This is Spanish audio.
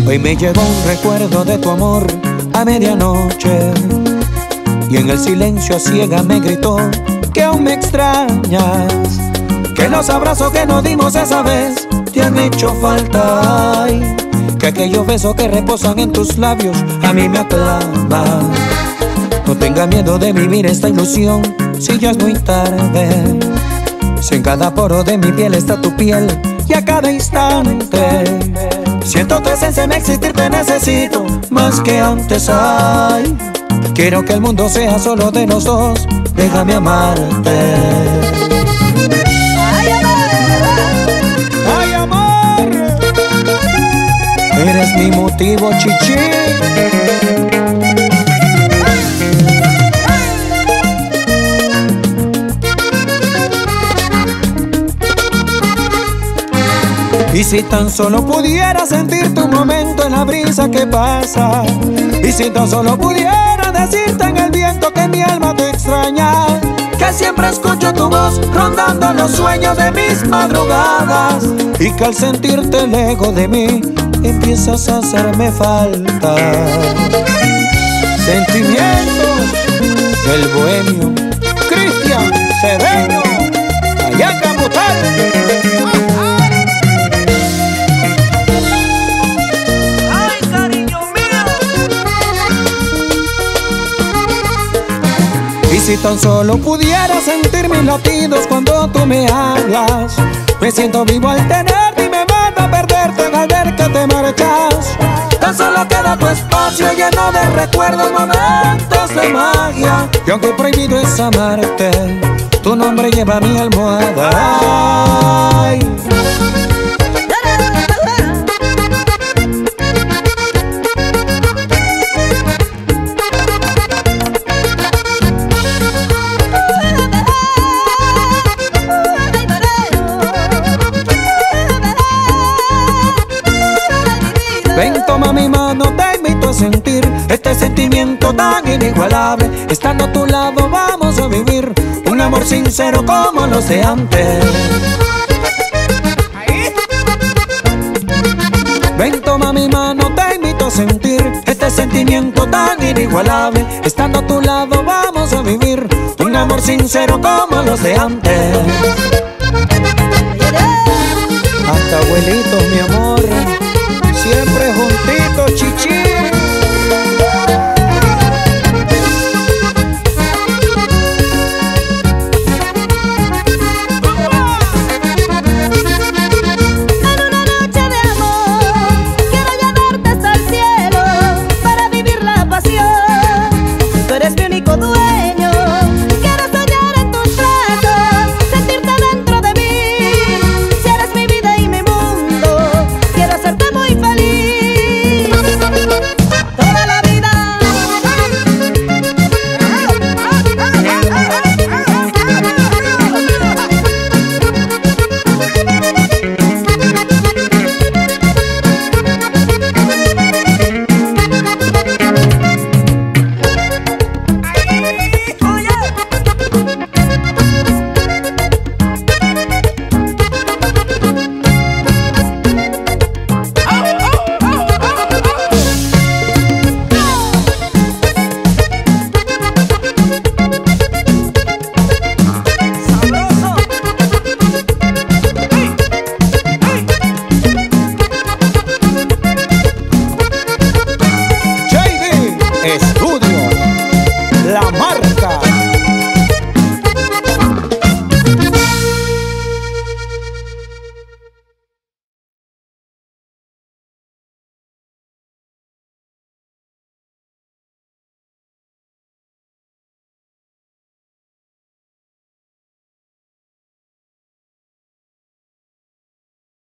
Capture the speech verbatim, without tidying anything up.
Hoy me llegó un recuerdo de tu amor a medianoche, y en el silencio a ciega me gritó que aún me extrañas, que los abrazos que nos dimos esa vez te han hecho falta, ay, que aquellos besos que reposan en tus labios a mí me aclaman. No tengas miedo de vivir esta ilusión si ya es muy tarde. Si en cada poro de mi piel está tu piel y a cada instante siento tu esencia en existir, te necesito más que antes, ay. Quiero que el mundo sea solo de los dos, déjame amarte. Ay, amor, ay, amor, eres mi motivo, chichi. Y si tan solo pudiera sentir tu momento en la brisa que pasa, y si tan solo pudiera decirte en el viento que mi alma te extraña, que siempre escucho tu voz rondando los sueños de mis madrugadas, y que al sentirte lejos de mí empiezas a hacerme falta. Sentimientos del bohemio Cristian Cedeño, allá en Camutal. Y si tan solo pudiera sentir mis latidos cuando tú me hablas, me siento vivo al tenerte y me manda a perderte al ver que te marchas. Tan solo queda tu espacio lleno de recuerdos, momentos de magia, y aunque prohibido es amarte, tu nombre lleva mi almohada. Ay. Ven, toma mi mano, te invito a sentir este sentimiento tan inigualable. Estando a tu lado vamos a vivir un amor sincero como los de antes. Ven, toma mi mano, te invito a sentir este sentimiento tan inigualable. Estando a tu lado vamos a vivir un amor sincero como los de antes. Hasta abuelitos, mi amor.